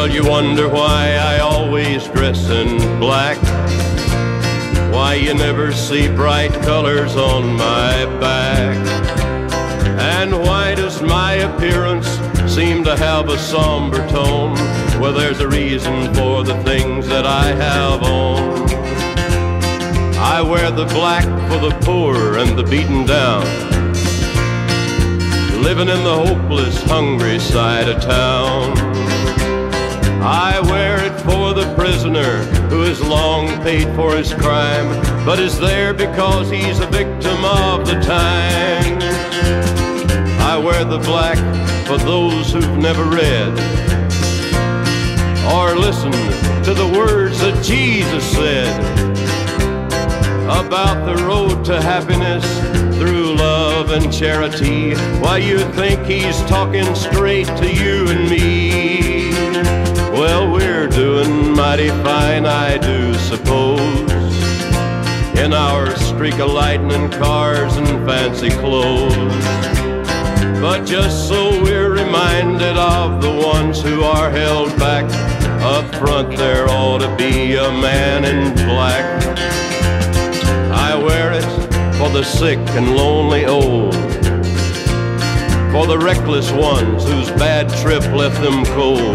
Well, you wonder why I always dress in black, why you never see bright colors on my back, and why does my appearance seem to have a somber tone? Well, there's a reason for the things that I have on. I wear the black for the poor and the beaten down, living in the hopeless, hungry side of town. I wear it for the prisoner who has long paid for his crime, but is there because he's a victim of the times. I wear the black for those who've never read or listened to the words that Jesus said about the road to happiness through love and charity. Why, you think he's talking straight to you and me? Well, we're doing mighty fine, I do suppose, in our streak of lightning cars and fancy clothes. But just so we're reminded of the ones who are held back, up front there ought to be a man in black. I wear it for the sick and lonely old, for the reckless ones whose bad trip left them cold.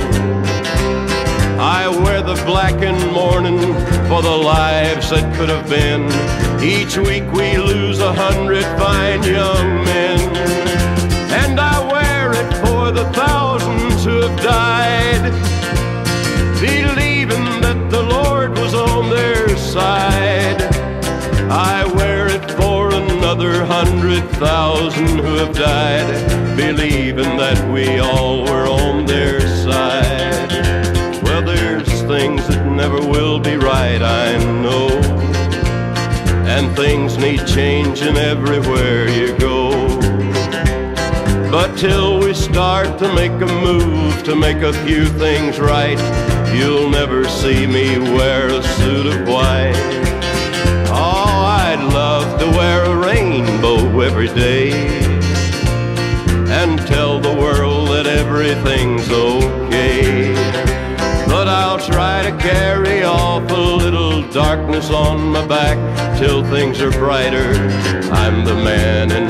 I wear the black in mourning for the lives that could have been. Each week we lose 100 fine young men. And I wear it for the thousands who have died, believing that the Lord was on their side. I wear it for another 100,000 who have died, believing that we all were on their side. Well, there's things that never will be right, I know, and things need changing everywhere you go. But till we start to make a move to make a few things right, you'll never see me wear a suit of white. Oh, I'd love to wear a rainbow every day and tell the world that everything's okay. But I'll try to carry off a little darkness on my back till things are brighter. I'm the man in